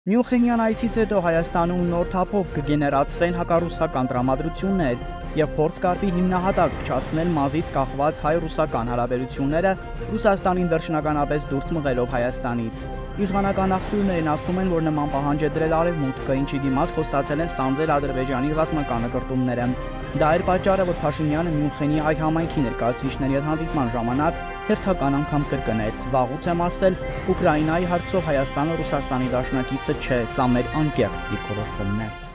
Մյունխենյան այցից հետո Հայաստանում նոր թափով կգեներացվեն հակառուսական տրամադրություններ և փորձ կարվի հիմնահատակ փչացնել Մազից կախված հայ-ռուսական հարաբերությունները Ռուսաստանին վերջնականապես դուրս մղելով Հայաստանից։ Իշխանական աղբյուրներն ասում են, որ նման պահանջ է դրել Արևմուտքը, ինչի դիմաց խոստացել են սանձել Ադրբեջանի ռազմական նկրտումները։ Դա էր պատճառը, որ Փաշինյանը Մյունխենի այ համայնքի ներկայացուցիչների հետ հանդիպման ժամանակ հերթական անգամ կրկնեց. «Վաղուց եմ ասել, Ուկրաինայի հարցով Հայաստանը Ռուսաստանի դաշնակիցը չէ, սա մեր անկեղծ դիրքորոշումն է»։